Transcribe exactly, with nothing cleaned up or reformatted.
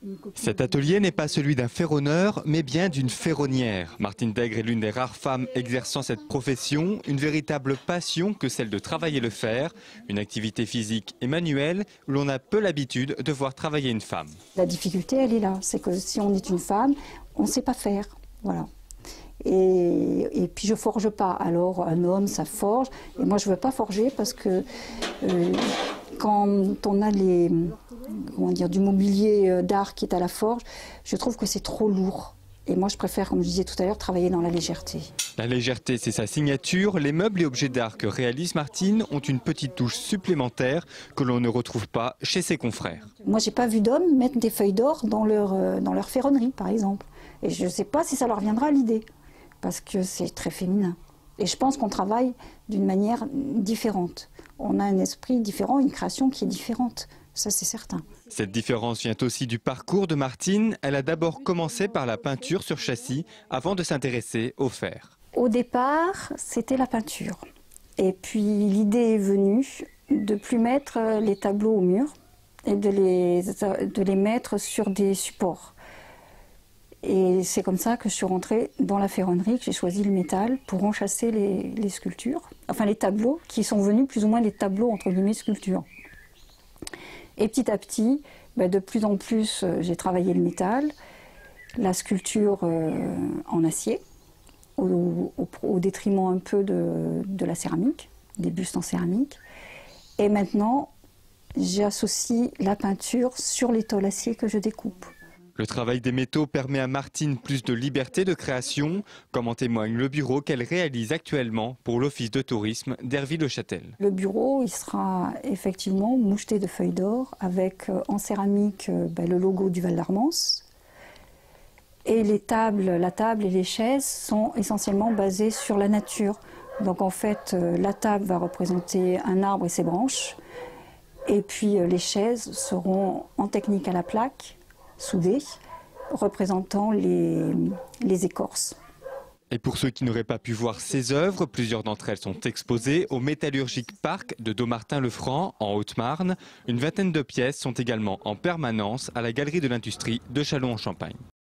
Cet atelier n'est pas celui d'un ferronneur, mais bien d'une ferronnière. Martine Degre est l'une des rares femmes exerçant cette profession, une véritable passion que celle de travailler le fer, une activité physique et manuelle où l'on a peu l'habitude de voir travailler une femme. La difficulté, elle est là, c'est que si on est une femme, on ne sait pas faire, voilà. Et, et puis je forge pas, alors un homme ça forge, et moi je veux pas forger parce que euh, quand on a les, comment dire, du mobilier d'art qui est à la forge, je trouve que c'est trop lourd. Et moi je préfère, comme je disais tout à l'heure, travailler dans la légèreté. La légèreté, c'est sa signature. Les meubles et objets d'art que réalise Martine ont une petite touche supplémentaire que l'on ne retrouve pas chez ses confrères. Moi j'ai pas vu d'hommes mettre des feuilles d'or dans leur, dans leur ferronnerie par exemple. Et je ne sais pas si ça leur viendra à l'idée. Parce que c'est très féminin. Et je pense qu'on travaille d'une manière différente. On a un esprit différent, une création qui est différente. Ça, c'est certain. Cette différence vient aussi du parcours de Martine. Elle a d'abord commencé par la peinture sur châssis avant de s'intéresser au fer. Au départ, c'était la peinture. Et puis l'idée est venue de ne plus mettre les tableaux au mur et de les, de les mettre sur des supports. Et c'est comme ça que je suis rentrée dans la ferronnerie, que j'ai choisi le métal pour enchâsser les, les sculptures, enfin les tableaux, qui sont venus plus ou moins des tableaux entre guillemets sculptures. Et petit à petit, ben de plus en plus, j'ai travaillé le métal, la sculpture euh, en acier, au, au, au détriment un peu de, de la céramique, des bustes en céramique. Et maintenant, j'associe la peinture sur les tôles acier que je découpe. Le travail des métaux permet à Martine plus de liberté de création, comme en témoigne le bureau qu'elle réalise actuellement pour l'office de tourisme d'Herville-le-Châtel. Le bureau, il sera effectivement moucheté de feuilles d'or avec en céramique ben, le logo du Val d'Armance. Et les tables, la table et les chaises sont essentiellement basées sur la nature. Donc en fait, la table va représenter un arbre et ses branches. Et puis les chaises seront en technique à la plaque, soudées, représentant les, les écorces. Et pour ceux qui n'auraient pas pu voir ces œuvres, plusieurs d'entre elles sont exposées au Métallurgique Parc de Dommartin-le-Franc, en Haute-Marne. Une vingtaine de pièces sont également en permanence à la Galerie de l'Industrie de Châlons-en-Champagne.